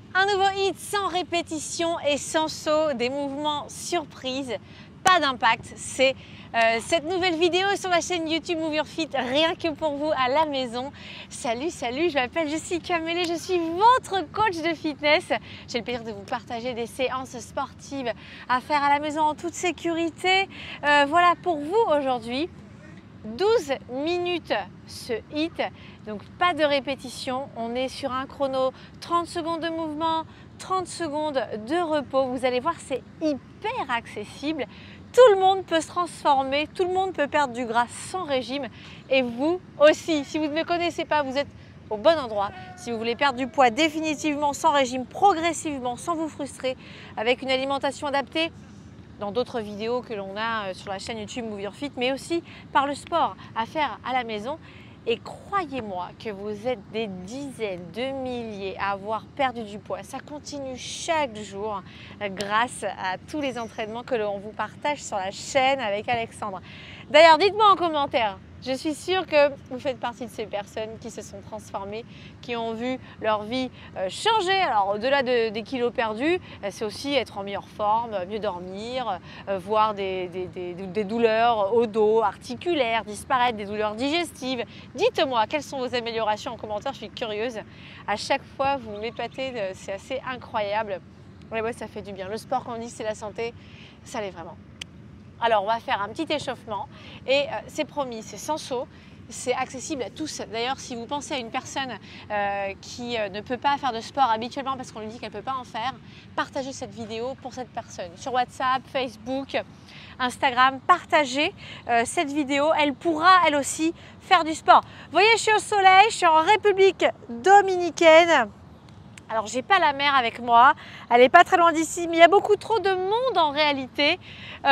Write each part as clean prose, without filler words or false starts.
Un nouveau hit sans répétition et sans saut, des mouvements surprises, pas d'impact. C'est cette nouvelle vidéo sur la chaîne YouTube Move Your Fit, rien que pour vous à la maison. Salut, je m'appelle Jessica Mellet, je suis votre coach de fitness. J'ai le plaisir de vous partager des séances sportives à faire à la maison en toute sécurité. Voilà pour vous aujourd'hui. 12 minutes ce hit, donc pas de répétition, on est sur un chrono 30 secondes de mouvement, 30 secondes de repos. Vous allez voir, c'est hyper accessible, tout le monde peut se transformer, tout le monde peut perdre du gras sans régime et vous aussi. Si vous ne me connaissez pas, vous êtes au bon endroit. Si vous voulez perdre du poids définitivement sans régime, progressivement, sans vous frustrer, avec une alimentation adaptée, dans d'autres vidéos que l'on a sur la chaîne YouTube Move Your Fit, mais aussi par le sport à faire à la maison. Et croyez-moi que vous êtes des dizaines de milliers à avoir perdu du poids. Ça continue chaque jour grâce à tous les entraînements que l'on vous partage sur la chaîne avec Alexandre. D'ailleurs, dites-moi en commentaire. Je suis sûre que vous faites partie de ces personnes qui se sont transformées, qui ont vu leur vie changer. Alors au-delà des kilos perdus, c'est aussi être en meilleure forme, mieux dormir, voir des douleurs au dos, articulaires, disparaître, des douleurs digestives. Dites-moi quelles sont vos améliorations en commentaire, je suis curieuse. À chaque fois, vous m'épatez, c'est assez incroyable. Ouais, ça fait du bien. Le sport, quand on dit c'est la santé, ça l'est vraiment. Alors, on va faire un petit échauffement et c'est promis, c'est sans saut, c'est accessible à tous. D'ailleurs, si vous pensez à une personne qui ne peut pas faire de sport habituellement parce qu'on lui dit qu'elle ne peut pas en faire, partagez cette vidéo pour cette personne. Sur WhatsApp, Facebook, Instagram, partagez cette vidéo. Elle pourra, elle aussi, faire du sport. Vous voyez, je suis au soleil, je suis en République dominicaine. Alors, j'ai pas la mer avec moi, elle n'est pas très loin d'ici, mais il y a beaucoup trop de monde en réalité.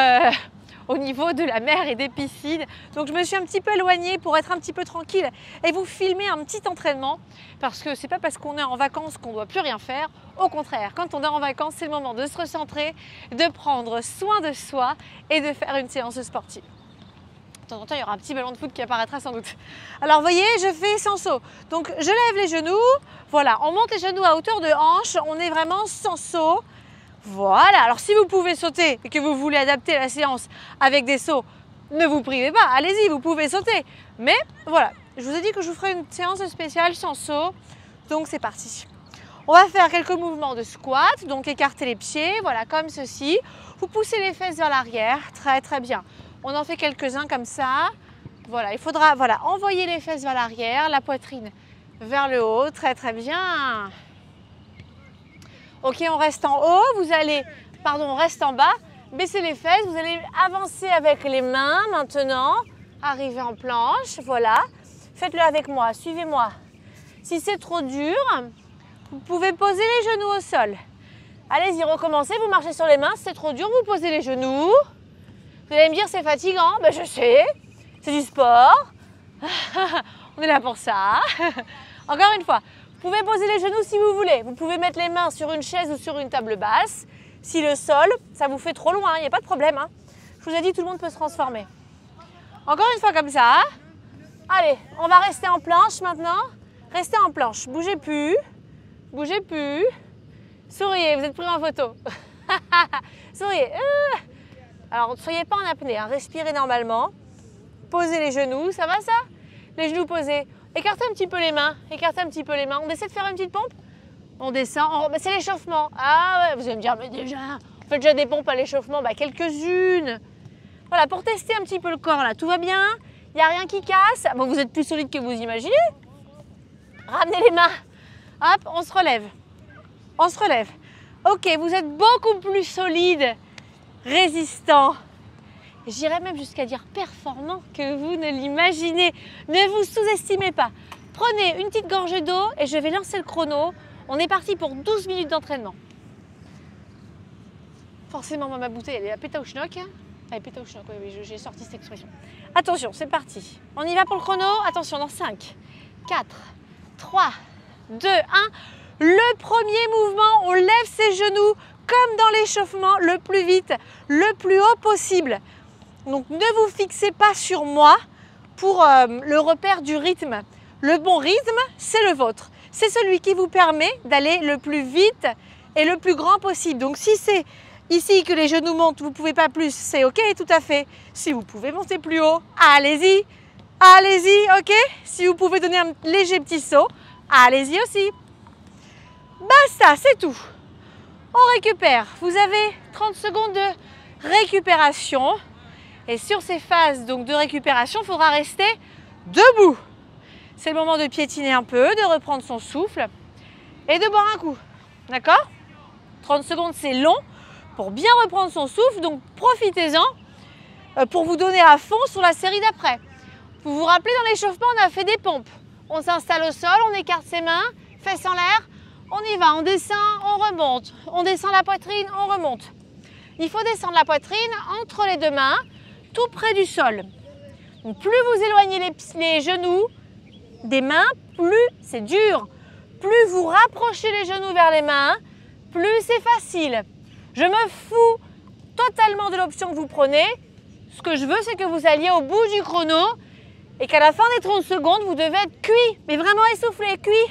Au niveau de la mer et des piscines. Donc je me suis un petit peu éloignée pour être un petit peu tranquille et vous filmer un petit entraînement parce que c'est pas parce qu'on est en vacances qu'on ne doit plus rien faire. Au contraire, quand on est en vacances, c'est le moment de se recentrer, de prendre soin de soi et de faire une séance sportive. De temps en temps, il y aura un petit ballon de foot qui apparaîtra sans doute. Alors, vous voyez, je fais sans saut. Donc, je lève les genoux. Voilà, on monte les genoux à hauteur de hanche. On est vraiment sans saut. Voilà, alors si vous pouvez sauter et que vous voulez adapter la séance avec des sauts, ne vous privez pas, allez-y, vous pouvez sauter. Mais voilà, je vous ai dit que je vous ferai une séance spéciale sans saut, donc c'est parti. On va faire quelques mouvements de squat, donc écarter les pieds, voilà, comme ceci. Vous poussez les fesses vers l'arrière, très bien. On en fait quelques-uns comme ça. Voilà, il faudra envoyer les fesses vers l'arrière, la poitrine vers le haut, très bien. Ok, on reste en haut, on reste en bas, baissez les fesses, vous allez avancer avec les mains maintenant, arrivez en planche, voilà. Faites-le avec moi, suivez-moi. Si c'est trop dur, vous pouvez poser les genoux au sol. Allez-y, recommencez, vous marchez sur les mains, si c'est trop dur, vous posez les genoux. Vous allez me dire c'est fatigant, ben je sais, c'est du sport, on est là pour ça. Encore une fois. Vous pouvez poser les genoux si vous voulez. Vous pouvez mettre les mains sur une chaise ou sur une table basse. Si le sol, ça vous fait trop loin, il n'y a pas de problème. Je vous ai dit, tout le monde peut se transformer. Encore une fois comme ça. Allez, on va rester en planche maintenant. Restez en planche, bougez plus. Bougez plus. Souriez, vous êtes pris en photo. Souriez. Alors, ne soyez pas en apnée, respirez normalement. Posez les genoux, ça va ça? Les genoux posés. Écartez un petit peu les mains, On essaie de faire une petite pompe. On descend, c'est l'échauffement. Ah ouais, vous allez me dire, mais déjà, on fait déjà des pompes à l'échauffement, quelques-unes. Voilà, pour tester un petit peu le corps là, tout va bien. Il n'y a rien qui casse. Bon, vous êtes plus solide que vous imaginez. Ramenez les mains. Hop, on se relève. Ok, vous êtes beaucoup plus solide, résistant. J'irais même jusqu'à dire performant que vous ne l'imaginez. Ne vous sous-estimez pas. Prenez une petite gorgée d'eau et je vais lancer le chrono. On est parti pour 12 minutes d'entraînement. Forcément, ma bouteille, elle est à péta ou schnock. Elle est péta ou schnock, oui, j'ai sorti cette expression. Attention, c'est parti. On y va pour le chrono. Attention, dans 5, 4, 3, 2, 1. Le premier mouvement, on lève ses genoux comme dans l'échauffement, le plus vite, le plus haut possible. Donc ne vous fixez pas sur moi pour le repère du rythme. Le bon rythme, c'est le vôtre. c'est celui qui vous permet d'aller le plus vite et le plus grand possible. Donc si c'est ici que les genoux montent, vous ne pouvez pas plus, c'est ok, tout à fait. Si vous pouvez monter plus haut, allez-y, allez-y, ok. Si vous pouvez donner un léger petit saut, allez-y aussi. Basta, c'est tout. On récupère. Vous avez 30 secondes de récupération. Et sur ces phases donc, de récupération, il faudra rester debout. C'est le moment de piétiner un peu, de reprendre son souffle et de boire un coup. D'accord? 30 secondes, c'est long pour bien reprendre son souffle. Donc profitez-en pour vous donner à fond sur la série d'après. Vous vous rappelez, dans l'échauffement, on a fait des pompes. On s'installe au sol, on écarte ses mains, fesses en l'air. On y va, on descend, on remonte. On descend la poitrine, on remonte. Il faut descendre la poitrine entre les deux mains, tout près du sol. Donc, plus vous éloignez les genoux des mains, plus c'est dur. Plus vous rapprochez les genoux vers les mains, plus c'est facile. Je me fous totalement de l'option que vous prenez. Ce que je veux, c'est que vous alliez au bout du chrono et qu'à la fin des 30 secondes, vous devez être cuit, mais vraiment essoufflé, cuit.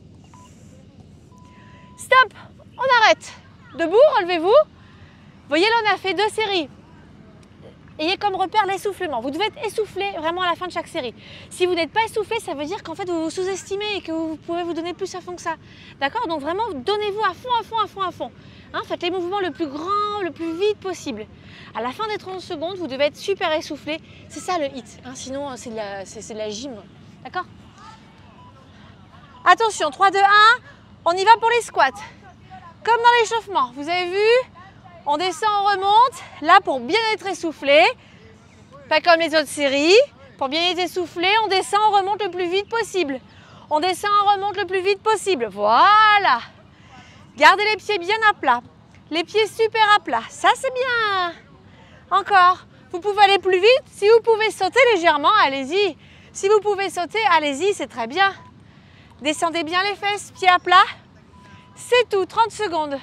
Stop, on arrête. Debout, relevez-vous. Vous voyez, là, on a fait 2 séries. Ayez comme repère l'essoufflement. Vous devez être essoufflé vraiment à la fin de chaque série. Si vous n'êtes pas essoufflé, ça veut dire qu'en fait, vous vous sous-estimez et que vous pouvez vous donner plus à fond que ça. D'accord? Donc vraiment, donnez-vous à fond, à fond, à fond, à fond. Hein, faites les mouvements le plus grand, le plus vite possible. À la fin des 30 secondes, vous devez être super essoufflé. C'est ça le hit. Hein, sinon, c'est de la gym. D'accord? Attention, 3, 2, 1. On y va pour les squats. Comme dans l'échauffement, vous avez vu, on descend, on remonte. Là, pour bien être essoufflé, pas comme les autres séries. Pour bien être essoufflé, on descend, on remonte le plus vite possible. On descend, on remonte le plus vite possible. Voilà. Gardez les pieds bien à plat. Les pieds super à plat. Ça, c'est bien. Encore. Vous pouvez aller plus vite. Si vous pouvez sauter légèrement, allez-y. Si vous pouvez sauter, allez-y, c'est très bien. Descendez bien les fesses, pieds à plat. C'est tout, 30 secondes.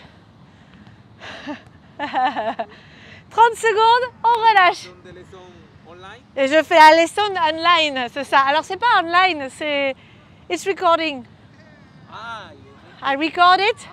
30 secondes, on relâche. Et je fais la leçon online, c'est ça. Alors, c'est pas online, c'est... It's recording. I record it.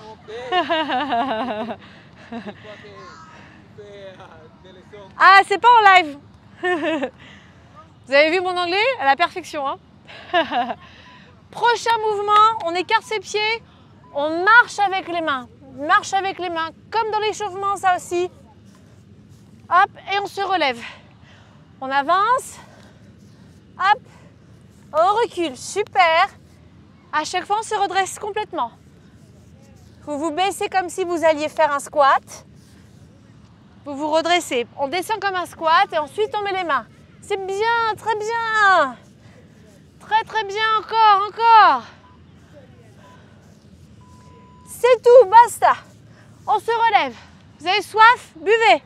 Ah, c'est pas en live. Vous avez vu mon anglais? À la perfection, hein. Prochain mouvement, on écarte ses pieds, on marche avec les mains. Marche avec les mains, comme dans l'échauffement, ça aussi. Hop, et on se relève. On avance. Hop, on recule. Super. À chaque fois, on se redresse complètement. Vous vous baissez comme si vous alliez faire un squat. Vous vous redressez. On descend comme un squat et ensuite on met les mains. C'est bien, très bien. Très très bien, encore, encore. C'est tout, basta. On se relève. Vous avez soif? Buvez.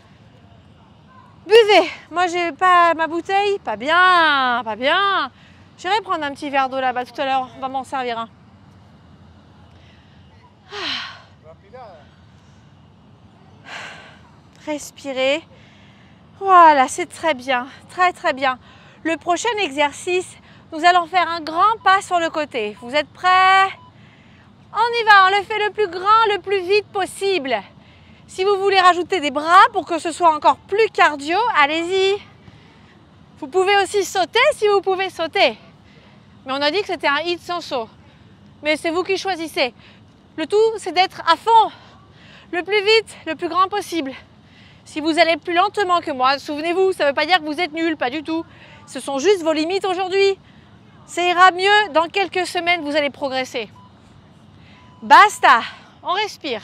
Buvez. Moi, j'ai pas ma bouteille. Pas bien, pas bien. J'irai prendre un petit verre d'eau là-bas tout à l'heure. On va m'en servir un. Respirez. Voilà, c'est très bien. Très très bien. Le prochain exercice, nous allons faire un grand pas sur le côté. Vous êtes prêts? On y va, on le fait le plus grand, le plus vite possible. Si vous voulez rajouter des bras pour que ce soit encore plus cardio, allez-y. Vous pouvez aussi sauter si vous pouvez sauter. Mais on a dit que c'était un hit sans saut. Mais c'est vous qui choisissez. Le tout, c'est d'être à fond, le plus vite, le plus grand possible. Si vous allez plus lentement que moi, souvenez-vous, ça ne veut pas dire que vous êtes nul, pas du tout. Ce sont juste vos limites aujourd'hui. Ça ira mieux, dans quelques semaines, vous allez progresser. Basta, on respire.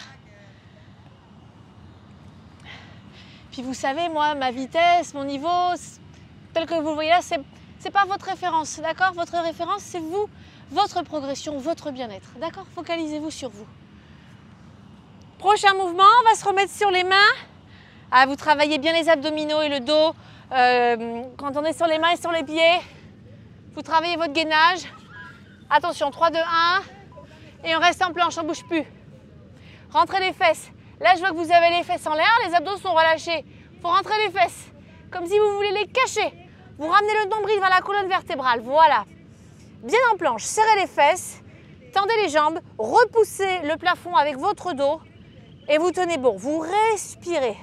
Puis vous savez, moi, ma vitesse, mon niveau, tel que vous le voyez là, c'est pas votre référence, d'accord? Votre référence, c'est vous, votre progression, votre bien-être, d'accord? Focalisez-vous sur vous. Prochain mouvement, on va se remettre sur les mains. Ah, vous travaillez bien les abdominaux et le dos. Quand on est sur les mains et sur les pieds, vous travaillez votre gainage. Attention, 3, 2, 1. Et on reste en planche, on ne bouge plus. Rentrez les fesses. Là, je vois que vous avez les fesses en l'air, les abdos sont relâchés. Il faut rentrer les fesses, comme si vous voulez les cacher. Vous ramenez le nombril vers la colonne vertébrale, voilà. Bien en planche, serrez les fesses. Tendez les jambes, repoussez le plafond avec votre dos et vous tenez bon. Vous respirez.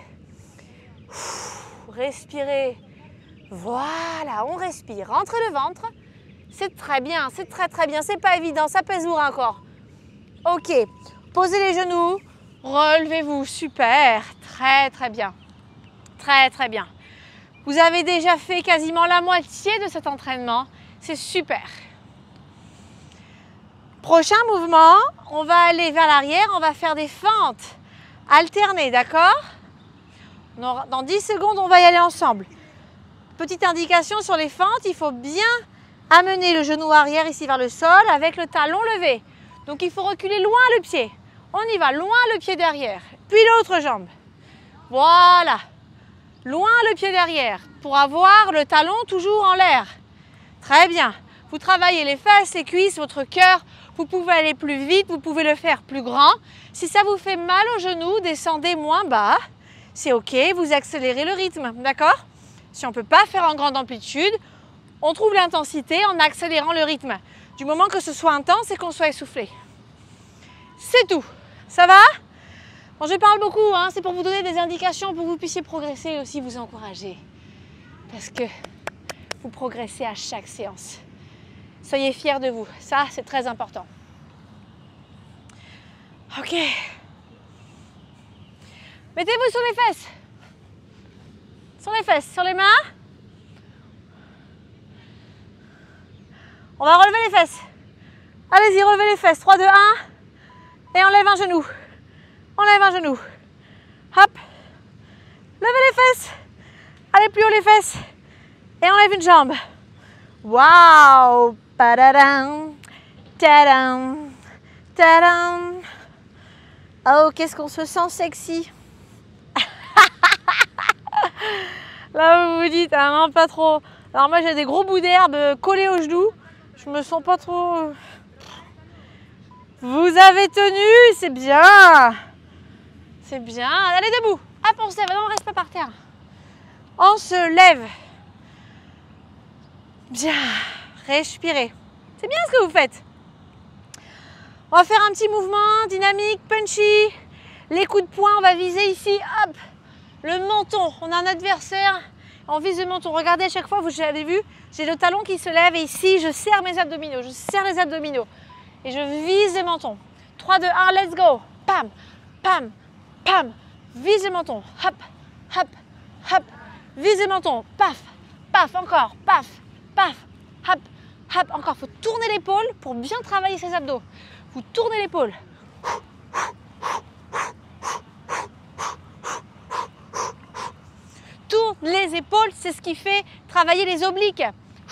Respirez. Voilà, on respire. Rentrez le ventre. C'est très bien, c'est très bien. C'est pas évident, ça pèse lourd encore. Ok, posez les genoux, relevez-vous. Super, très bien. Très bien. Vous avez déjà fait quasiment la moitié de cet entraînement. C'est super. Prochain mouvement, on va aller vers l'arrière, on va faire des fentes alternées, d'accord? Dans 10 secondes, on va y aller ensemble. Petite indication sur les fentes, il faut bien amener le genou arrière ici vers le sol avec le talon levé. Donc il faut reculer loin le pied. On y va, loin le pied derrière. Puis l'autre jambe. Voilà. Loin le pied derrière pour avoir le talon toujours en l'air. Très bien. Vous travaillez les fesses, les cuisses, votre cœur. Vous pouvez aller plus vite, vous pouvez le faire plus grand. Si ça vous fait mal au genou, descendez moins bas. C'est ok, vous accélérez le rythme, d'accord? Si on ne peut pas faire en grande amplitude, on trouve l'intensité en accélérant le rythme. Du moment que ce soit intense et qu'on soit essoufflé. C'est tout. Ça va? Bon, je parle beaucoup, hein, c'est pour vous donner des indications pour que vous puissiez progresser et aussi vous encourager. Parce que vous progressez à chaque séance. Soyez fiers de vous, ça c'est très important. Ok. Mettez-vous sur les fesses. Sur les fesses, sur les mains. On va relever les fesses. Allez-y, relevez les fesses. 3, 2, 1. Et enlève un genou. Enlève un genou. Hop. Levez les fesses. Allez plus haut les fesses. Et enlève une jambe. Waouh. Padadam. Tadam. Tadam. Oh, qu'est-ce qu'on se sent sexy. Là, vous vous dites, ah non, pas trop. Alors moi, j'ai des gros bouts d'herbe collés aux genoux. Je me sens pas trop... Vous avez tenu, c'est bien. C'est bien. Allez, debout. Hop, on se lève. Non, on reste pas par terre. On se lève. Bien. Respirez. C'est bien ce que vous faites. On va faire un petit mouvement dynamique, punchy. Les coups de poing, on va viser ici. Hop. Le menton. On a un adversaire. On vise le menton. Regardez, à chaque fois, vous avez vu, j'ai le talon qui se lève et ici, je serre mes abdominaux. Je serre les abdominaux. Et je vise les mentons. 3, 2, 1, let's go. Pam, pam, pam. Vise les mentons. Hop, hop, hop. Vise les mentons. Paf, paf, encore. Paf, paf, hop, hop. Encore. Il faut tourner l'épaule pour bien travailler ses abdos. Vous tournez l'épaule. Tourne les épaules, c'est ce qui fait travailler les obliques.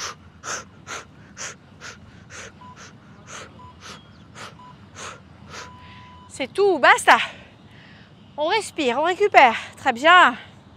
C'est tout, basta. On respire, on récupère. Très bien.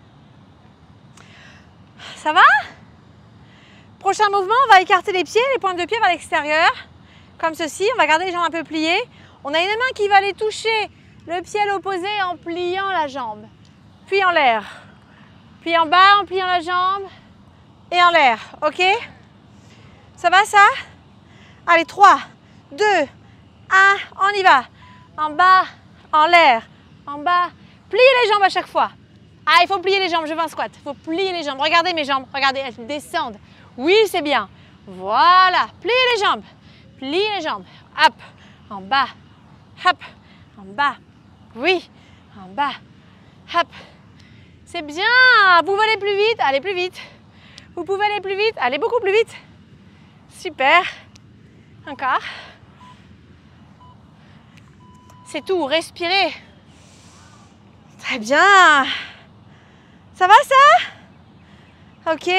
Ça va? Prochain mouvement, on va écarter les pieds, les pointes de pied vers l'extérieur. Comme ceci, on va garder les jambes un peu pliées. On a une main qui va aller toucher le pied à l'opposé en pliant la jambe. Puis en l'air. Puis en bas en pliant la jambe. Et en l'air, ok? Ça va ça? Allez, 3, 2, 1, on y va. En bas, en l'air, en bas. Pliez les jambes à chaque fois. Ah, il faut plier les jambes, je veux un squat. Il faut plier les jambes. Regardez mes jambes, regardez, elles descendent. Oui, c'est bien. Voilà, pliez les jambes. Pliez les jambes. Hop, en bas. Hop, en bas. Oui, en bas. Hop. C'est bien. Vous pouvez aller plus vite, allez plus vite. Vous pouvez aller plus vite, allez beaucoup plus vite. Super. Encore. C'est tout, respirez. Très bien. Ça va ça? Ok.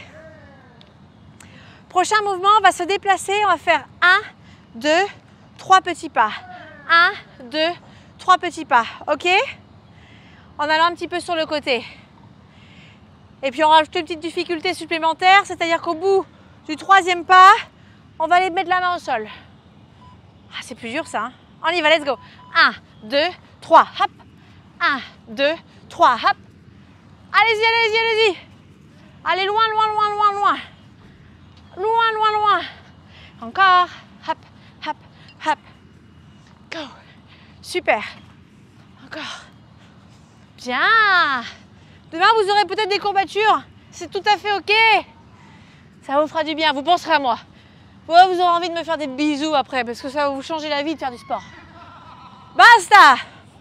Prochain mouvement, on va se déplacer. On va faire 1, 2, 3 petits pas. 1, 2, 3 petits pas. Ok? En allant un petit peu sur le côté. Et puis on rajoute une petite difficulté supplémentaire, c'est-à-dire qu'au bout du 3e pas, on va aller mettre la main au sol. Ah, c'est plus dur ça. Hein? On y va, let's go. 1, 2, 3, hop. 1, 2, 3, hop. Allez-y, allez-y, allez-y. Allez loin, loin, loin, loin, loin. Loin, loin, loin. Encore. Hop, hop. Hop. Go. Super. Encore. Bien. Demain, vous aurez peut-être des courbatures. C'est tout à fait OK. Ça vous fera du bien. Vous penserez à moi. Ouais, vous aurez envie de me faire des bisous après parce que ça va vous changer la vie de faire du sport. Basta.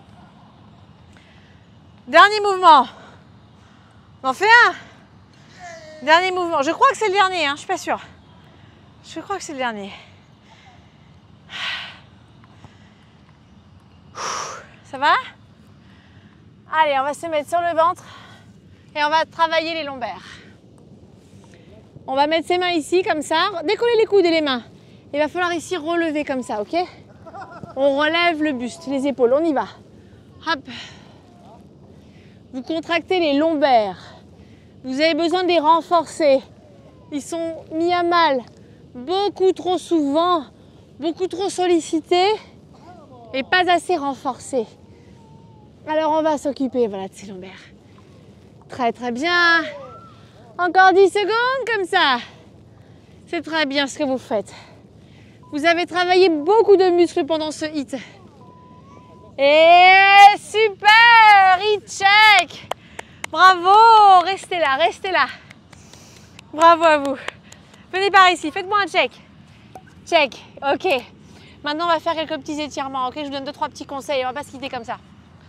Dernier mouvement. On en fait un. Dernier mouvement. Je crois que c'est le dernier, hein, je suis pas sûre. Je crois que c'est le dernier. Ça va? Allez, on va se mettre sur le ventre et on va travailler les lombaires. On va mettre ses mains ici comme ça. Décollez les coudes et les mains. Il va falloir ici relever comme ça, ok? On relève le buste, les épaules, on y va. Hop. Vous contractez les lombaires. Vous avez besoin de les renforcer. Ils sont mis à mal beaucoup trop souvent, beaucoup trop sollicités et pas assez renforcés. Alors on va s'occuper voilà, de ces lombaires. Très très bien. Encore 10 secondes comme ça. C'est très bien ce que vous faites. Vous avez travaillé beaucoup de muscles pendant ce hit. Et super, hit check. Bravo, restez là, restez là. Bravo à vous. Venez par ici, faites-moi un check. Check, ok. Maintenant, on va faire quelques petits étirements, ok? Je vous donne 2-3 petits conseils, on va pas se quitter comme ça.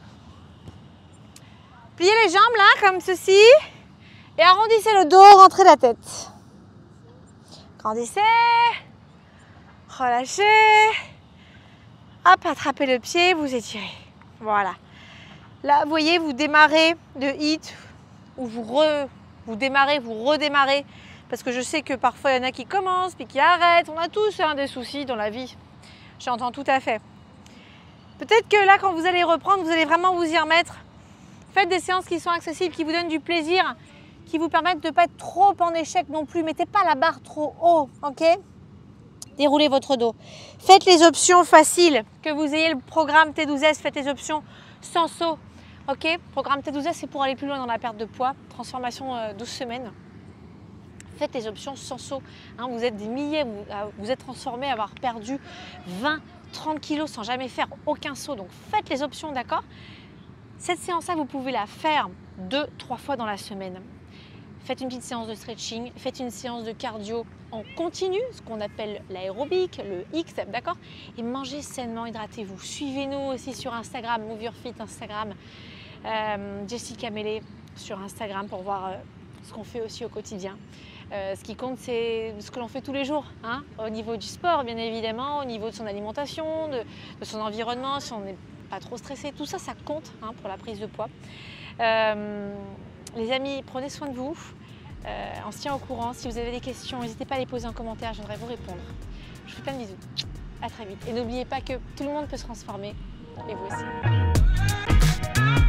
Pliez les jambes là, comme ceci. Et arrondissez le dos, rentrez la tête. Grandissez. Relâchez. Hop, attrapez le pied, vous étirez. Voilà. Là, vous voyez, vous démarrez le hit, ou vous démarrez, vous redémarrez. Parce que je sais que parfois, il y en a qui commencent, puis qui arrêtent. On a tous des soucis dans la vie. J'entends tout à fait. Peut-être que là, quand vous allez reprendre, vous allez vraiment vous y remettre. Faites des séances qui sont accessibles, qui vous donnent du plaisir, qui vous permettent de ne pas être trop en échec non plus. Mettez pas la barre trop haut, ok? Déroulez votre dos. Faites les options faciles. Que vous ayez le programme T12S, faites les options sans saut. Ok, programme T12S, c'est pour aller plus loin dans la perte de poids. Transformation 12 semaines. Faites les options sans saut. Hein, vous êtes des milliers, vous êtes transformés à avoir perdu 20, 30 kilos sans jamais faire aucun saut. Donc faites les options, d'accord? Cette séance-là, vous pouvez la faire 2-3 fois dans la semaine. Faites une petite séance de stretching, faites une séance de cardio en continu, ce qu'on appelle l'aérobic, le X, d'accord? Et mangez sainement, hydratez-vous. Suivez-nous aussi sur Instagram, Move Your Fit Instagram, Jessica Mellet sur Instagram pour voir ce qu'on fait aussi au quotidien. Ce qui compte, c'est ce que l'on fait tous les jours, hein, au niveau du sport, bien évidemment, au niveau de son alimentation, de son environnement, si on n'est pas trop stressé. Tout ça, ça compte hein, pour la prise de poids. Les amis, prenez soin de vous. On se tient au courant. Si vous avez des questions, n'hésitez pas à les poser en commentaire, je viendrai vous répondre. Je vous fais plein de bisous. À très vite. Et n'oubliez pas que tout le monde peut se transformer, et vous aussi.